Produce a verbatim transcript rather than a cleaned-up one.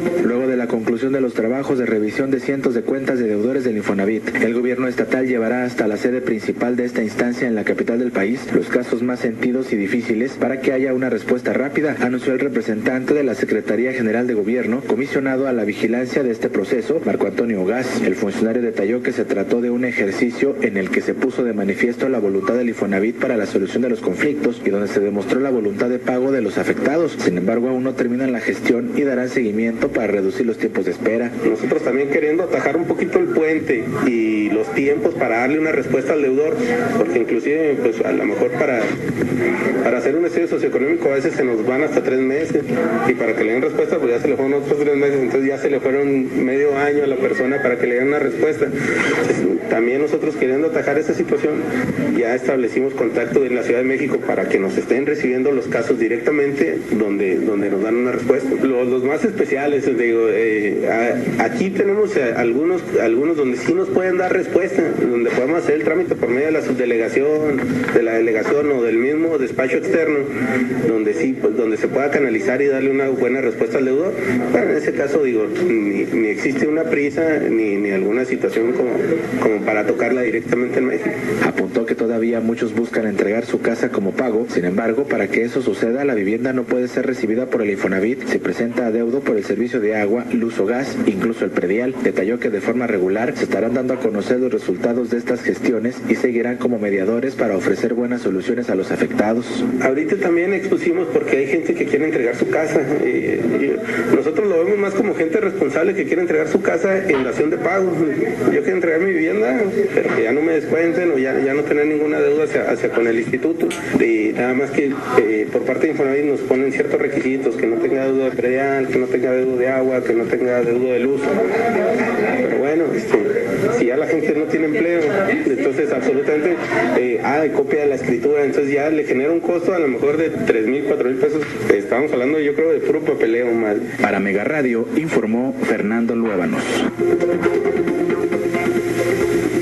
Luego de la conclusión de los trabajos de revisión de cientos de cuentas de deudores del Infonavit, el gobierno estatal llevará hasta la sede principal de esta instancia en la capital del país los casos más sentidos y difíciles para que haya una respuesta rápida, anunció el representante de la Secretaría General de Gobierno, comisionado a la vigilancia de este proceso, Marco Antonio Gas. El funcionario detalló que se trató de un ejercicio en el que se puso de manifiesto la voluntad del Infonavit para la solución de los conflictos y donde se demostró la voluntad de pago de los afectados. Sin embargo, aún no terminan la gestión y darán seguimiento para reducir los tiempos de espera. Nosotros también queriendo atajar un poquito el puente y los tiempos para darle una respuesta al deudor, porque inclusive pues a lo mejor para, para hacer un estudio socioeconómico a veces se nos van hasta tres meses y para que le den respuesta pues ya se le fueron otros tres meses, entonces ya se le fueron medio año a la persona para que le den una respuesta. Entonces, también nosotros queriendo atajar esa situación ya establecimos contacto en la Ciudad de México para que nos estén recibiendo los casos directamente donde, donde nos dan una respuesta. Los, los más especiales, digo, eh, a, aquí tenemos eh, algunos, algunos donde sí nos pueden dar respuesta, donde podemos hacer el trámite por medio de la subdelegación, de la delegación o del mismo despacho externo, donde sí, pues, donde se pueda canalizar y darle una buena respuesta al deudor. Bueno, en ese caso, digo, ni, ni existe una prisa ni, ni alguna situación como, como para tocarla directamente en México. Apuntó que todavía muchos buscan entregar su casa como pago. Sin embargo, para que eso suceda, la vivienda no puede ser recibida por el Infonavit si presenta adeudo por el servicio de agua, luz o gas, incluso el predial. Detalló que de forma regular se estarán dando a conocer los resultados de estas gestiones y seguirán como mediadores para ofrecer buenas soluciones a los afectados. Ahorita también expusimos porque hay gente que quiere entregar su casa. Eh, nosotros lo vemos más como gente responsable que quiere entregar su casa en dación de pago. Yo quiero entregar mi vivienda, pero que ya no me descuenten o ya, ya no tener ninguna deuda hacia, hacia con el instituto. Y nada más que eh, por parte de Infonavit nos ponen ciertos requisitos, que no tenga deuda de predial, que no tenga deuda de agua, que no tenga deuda de luz. Pero bueno, este, si ya la gente no tiene empleo, entonces absolutamente, eh, ah, copia de la escritura, entonces ya le genera un costo a lo mejor de tres mil, cuatro mil pesos. Estamos hablando yo creo de puro papeleo mal. Para Mega Radio informó Fernando Luébanos.